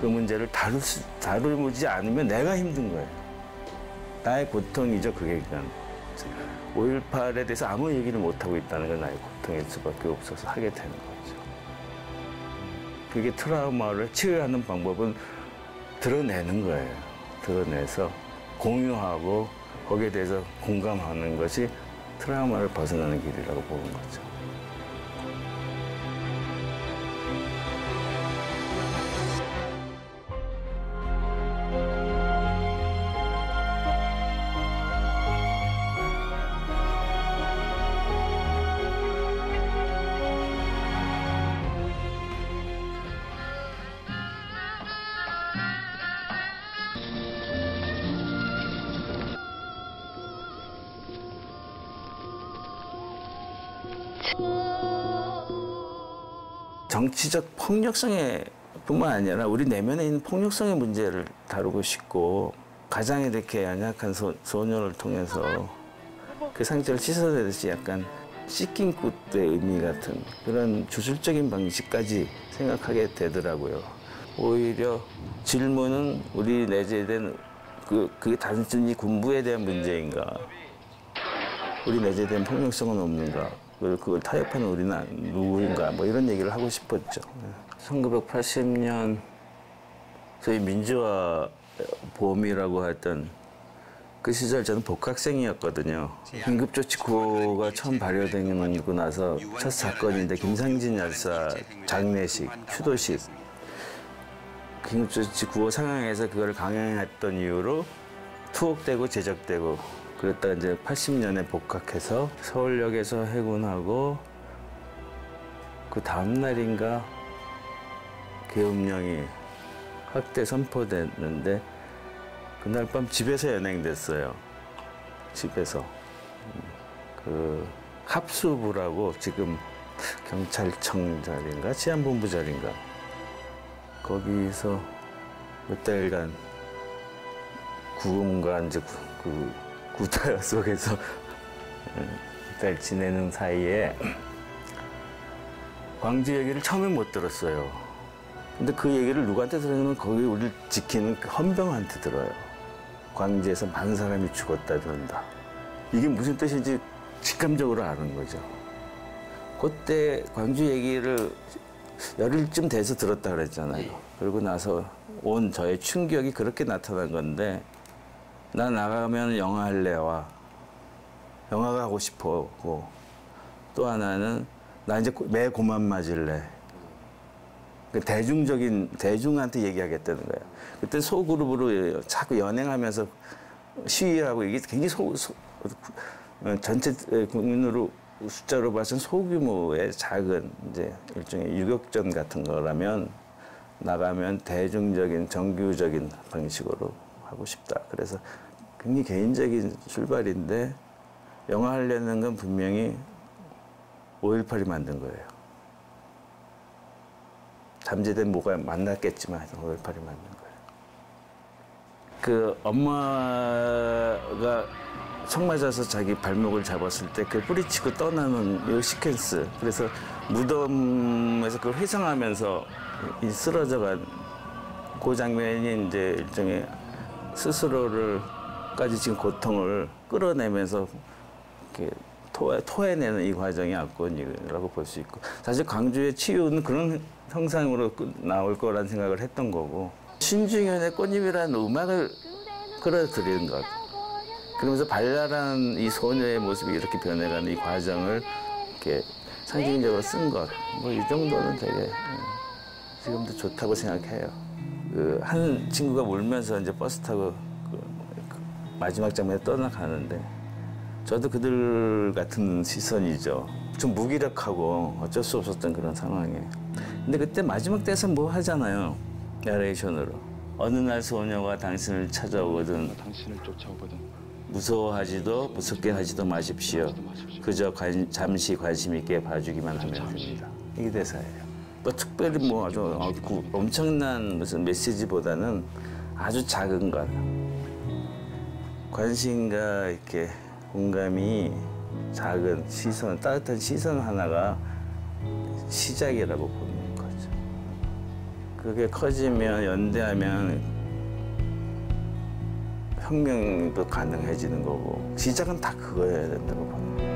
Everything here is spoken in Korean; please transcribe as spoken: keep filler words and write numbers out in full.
그 문제를 다룰 수, 다루지 않으면 내가 힘든 거예요. 나의 고통이죠, 그게. 그러니까 오일팔에 대해서 아무 얘기를 못하고 있다는 건 나의 고통일 수밖에 없어서 하게 되는 거죠. 그게 트라우마를 치유하는 방법은 드러내는 거예요. 드러내서 공유하고 거기에 대해서 공감하는 것이 트라우마를 벗어나는 길이라고 보는 거죠. 정치적 폭력성의 뿐만 아니라 우리 내면에 있는 폭력성의 문제를 다루고 싶고, 가장 이렇게 연약한 소, 소녀를 통해서 그 상처를 씻어내듯이 약간 씻긴 굿의 의미 같은 그런 주술적인 방식까지 생각하게 되더라고요. 오히려 질문은 우리 내재된 그, 그게 단순히 군부에 대한 문제인가, 우리 내재된 폭력성은 없는가, 그걸 타협하는 우리는 누구인가, 뭐 이런 얘기를 하고 싶었죠. 천구백팔십 년 저희 민주화 봄이라고 했던 그 시절 저는 복학생이었거든요. 긴급조치 구호가 처음 발효되고 나서 첫 사건인데 김상진 열사 장례식, 추도식. 긴급조치 구호 상황에서 그걸 강행했던 이유로 투옥되고 제적되고, 그랬다가 이제 팔십 년에 복학해서 서울역에서 해군하고 그 다음 날인가 계엄령이 확대 선포됐는데 그날 밤 집에서 연행됐어요. 집에서. 그 합수부라고 지금 경찰청 자리인가 치안본부 자리인가 거기서 몇 달간 구금과 이제 그, 그 구타 속에서 달 지내는 사이에 광주 얘기를 처음에 못 들었어요. 근데 그 얘기를 누구한테 들으면 거기 우리를 지키는 헌병한테 들어요. 광주에서 많은 사람이 죽었다 그런다. 이게 무슨 뜻인지 직감적으로 아는 거죠. 그때 광주 얘기를 열흘쯤 돼서 들었다 그랬잖아요. 그러고 나서 온 저의 충격이 그렇게 나타난 건데, 나 나가면 영화 할래와 영화가 하고 싶어. 또 하나는 나 이제 매 고만 맞을래. 그 대중적인 대중한테 얘기하겠다는 거야. 그때 소그룹으로 자꾸 연행하면서 시위하고 이게 굉장히 소, 소 전체 국민으로 숫자로 봐서는 소규모의 작은 이제 일종의 유격전 같은 거라면 나가면 대중적인 정규적인 방식으로 하고 싶다. 그래서 굉장히 개인적인 출발인데 영화 하려는 건 분명히 오일팔이 만든 거예요. 잠재된 뭐가 만났겠지만 오일팔이 만든 거예요. 그 엄마가 총 맞아서 자기 발목을 잡았을 때 그 뿌리치고 떠나는 이 시퀀스. 그래서 무덤에서 그걸 회상하면서 쓰러져간 그 장면이 이제 일종의 스스로를까지 지금 고통을 끌어내면서 이렇게 토해, 토해내는 이 과정이 압권이라고 볼 수 있고, 사실 광주의 치유는 그런 형상으로 나올 거란 생각을 했던 거고, 신중현의 꽃잎이라는 음악을 끌어들이는 것, 그러면서 발랄한 이 소녀의 모습이 이렇게 변해가는 이 과정을 이렇게 상징적으로 쓴 것, 뭐 이 정도는 되게 지금도 좋다고 생각해요. 그 한 친구가 울면서 이제 버스 타고 그 마지막 장면에 떠나가는데, 저도 그들 같은 시선이죠. 좀 무기력하고 어쩔 수 없었던 그런 상황에. 근데 그때 마지막 때에서 뭐 하잖아요. 나레이션으로. 어느 날 소녀가 당신을 찾아오거든. 당신을 쫓아오거든. 무서워하지도 무섭게 하지도 마십시오. 그저 관, 잠시 관심 있게 봐주기만 하면 됩니다. 이게 대사예요. 뭐 특별히 뭐 아주 어, 구, 엄청난 무슨 메시지보다는 아주 작은 것. 관심과 이렇게 공감이 작은 시선, 따뜻한 시선 하나가 시작이라고 보는 거죠. 그게 커지면 연대하면 혁명도 가능해지는 거고 시작은 다 그거여야 된다고 보는 거예요.